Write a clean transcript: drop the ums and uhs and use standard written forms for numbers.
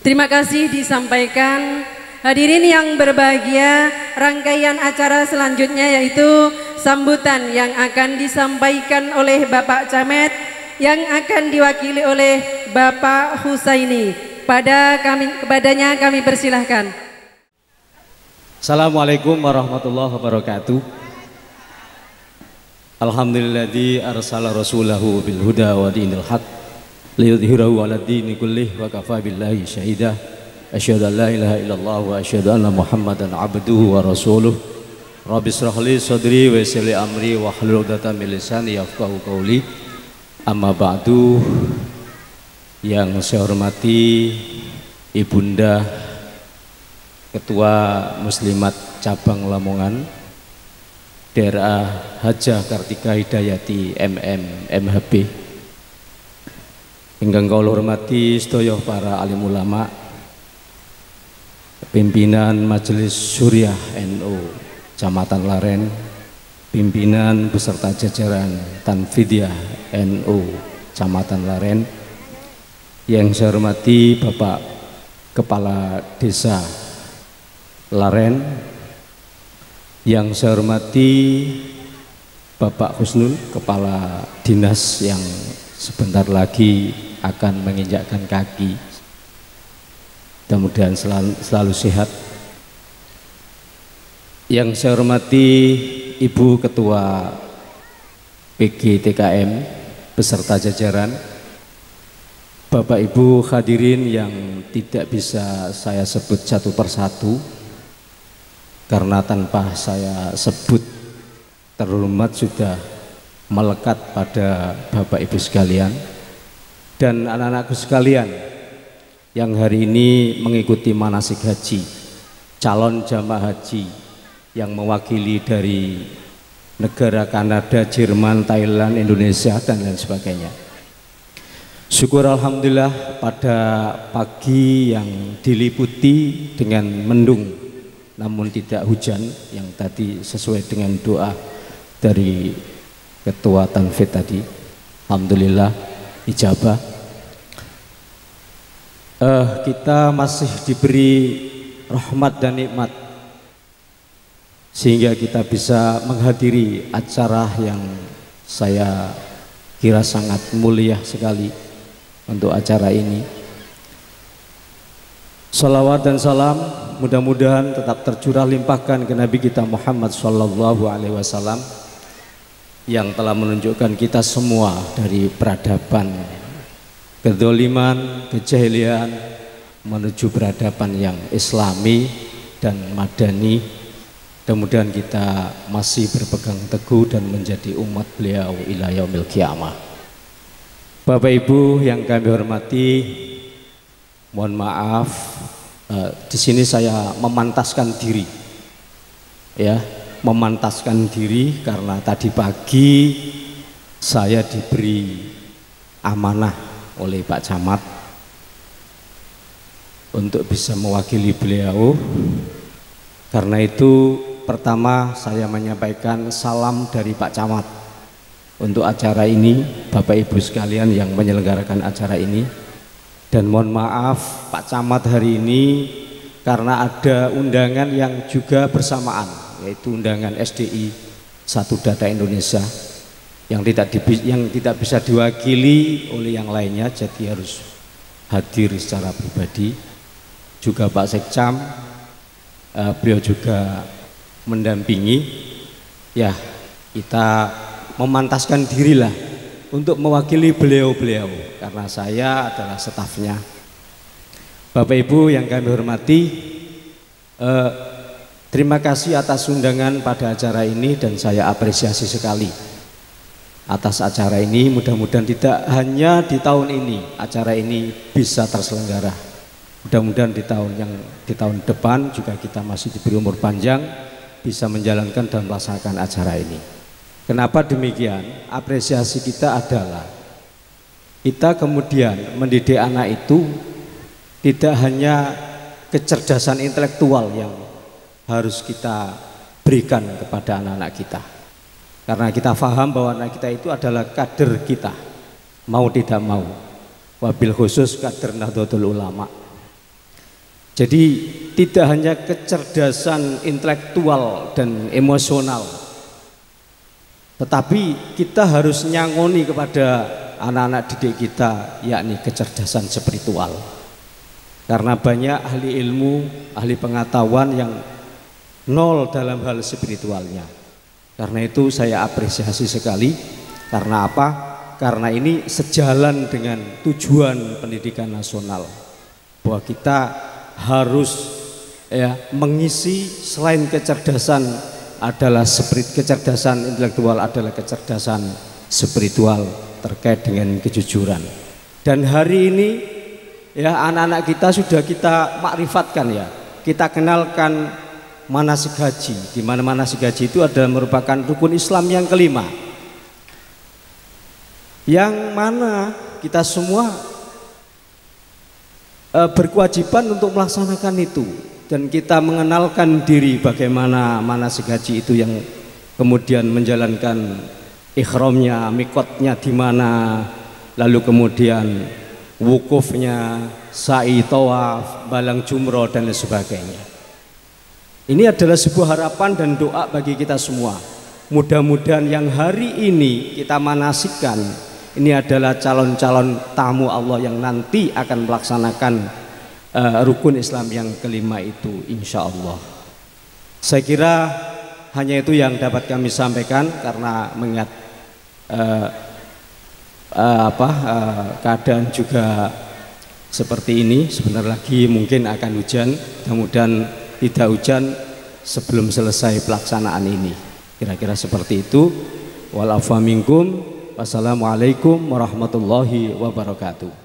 Terima kasih disampaikan. Hadirin yang berbahagia, rangkaian acara selanjutnya yaitu sambutan yang akan disampaikan oleh Bapak Camat yang akan diwakili oleh Bapak Husaini. Kepadanya kami persilahkan. Assalamualaikum warahmatullahi wabarakatuh. Alhamdulilladzi arsala rasulahu bil huda wa dinil haq liyudhhirahu 'alad dini kullih wa kafa billahi syahida. Asyhadu an la ilaha illallah wa asyhadu anna Muhammadan abduhu wa rasuluh. Rabbi shrah li sadri wa yassir li amri wa hlul 'uqdatam min lisani yafqahu qawli. Amma ba'du. Yang saya hormati Ibunda Ketua Muslimat Cabang Lamongan Daerah Hajah Kartika Hidayati MHB, ingkang kula hormati sedaya para alim ulama, pimpinan Majelis Suriah NU Kecamatan Laren, pimpinan beserta jajaran Tanfidiyah NU Kecamatan Laren, yang saya hormati Bapak Kepala Desa Laren, yang saya hormati Bapak Husnul, Kepala Dinas yang sebentar lagi akan menginjakkan kaki, mudah-mudahan selalu sehat. Yang saya hormati Ibu Ketua PGTKM beserta jajaran, Bapak Ibu hadirin yang tidak bisa saya sebut satu persatu karena tanpa saya sebut terhormat sudah melekat pada Bapak Ibu sekalian dan anak-anakku sekalian yang hari ini mengikuti manasik haji, calon jamaah haji yang mewakili dari negara Kanada, Jerman, Thailand, Indonesia dan lain sebagainya. Syukur alhamdulillah pada pagi yang diliputi dengan mendung namun tidak hujan, yang tadi sesuai dengan doa dari Ketua Tanfid tadi, alhamdulillah ijabah. Kita masih diberi rahmat dan nikmat sehingga kita bisa menghadiri acara yang saya kira sangat mulia sekali untuk acara ini. Salawat dan salam mudah-mudahan tetap tercurah limpahkan ke Nabi kita Muhammad Sallallahu Alaihi Wasallam yang telah menunjukkan kita semua dari peradaban kedzaliman, kejahilian menuju peradaban yang islami dan madani. Mudah-mudahan kita masih berpegang teguh dan menjadi umat beliau ila yaumil qiyamah. Bapak Ibu yang kami hormati, mohon maaf, di sini saya memantaskan diri, ya, memantaskan diri karena tadi pagi saya diberi amanah oleh Pak Camat untuk bisa mewakili beliau. Karena itu pertama saya menyampaikan salam dari Pak Camat untuk acara ini, Bapak Ibu sekalian yang menyelenggarakan acara ini. Dan mohon maaf Pak Camat hari ini karena ada undangan yang juga bersamaan, yaitu undangan SDI Satu Data Indonesia yang tidak bisa diwakili oleh yang lainnya, jadi harus hadir secara pribadi. Juga Pak Sekcam, beliau juga mendampingi. Ya, kita memantaskan dirilah untuk mewakili beliau-beliau karena saya adalah stafnya. Bapak Ibu yang kami hormati, terima kasih atas undangan pada acara ini dan saya apresiasi sekali atas acara ini. Mudah-mudahan tidak hanya di tahun ini acara ini bisa terselenggara, mudah-mudahan di tahun depan juga kita masih diberi umur panjang bisa menjalankan dan melaksanakan acara ini. Kenapa demikian? Apresiasi kita adalah kita kemudian mendidik anak itu tidak hanya kecerdasan intelektual yang harus kita berikan kepada anak-anak kita, karena kita paham bahwa anak kita itu adalah kader kita, mau tidak mau, wabil khusus kader Nahdlatul Ulama. Jadi tidak hanya kecerdasan intelektual dan emosional, tetapi kita harus nyangoni kepada anak-anak didik kita, yakni kecerdasan spiritual. Karena banyak ahli ilmu, ahli pengetahuan yang nol dalam hal spiritualnya. Karena itu saya apresiasi sekali. Karena apa? Karena ini sejalan dengan tujuan pendidikan nasional, bahwa kita harus mengisi selain kecerdasan adalah kecerdasan intelektual, adalah kecerdasan spiritual terkait dengan kejujuran. Dan hari ini anak-anak kita sudah kita makrifatkan, kita kenalkan manasik haji, di mana manasik haji itu adalah merupakan rukun Islam yang kelima, yang mana kita semua berkewajiban untuk melaksanakan itu, dan kita mengenalkan diri bagaimana manasik haji itu, yang kemudian menjalankan ihramnya, mikotnya di mana, lalu kemudian wukufnya, sa'i, tawaf, balang jumroh dan sebagainya. Ini adalah sebuah harapan dan doa bagi kita semua. Mudah-mudahan yang hari ini kita manasikkan ini adalah calon-calon tamu Allah yang nanti akan melaksanakan rukun Islam yang kelima itu, insya Allah. Saya kira hanya itu yang dapat kami sampaikan, karena mengingat keadaan juga seperti ini. Sebentar lagi mungkin akan hujan, mudah-mudahan tidak hujan sebelum selesai pelaksanaan ini. Kira-kira seperti itu. Wal afa minkum. Wassalamualaikum warahmatullahi wabarakatuh.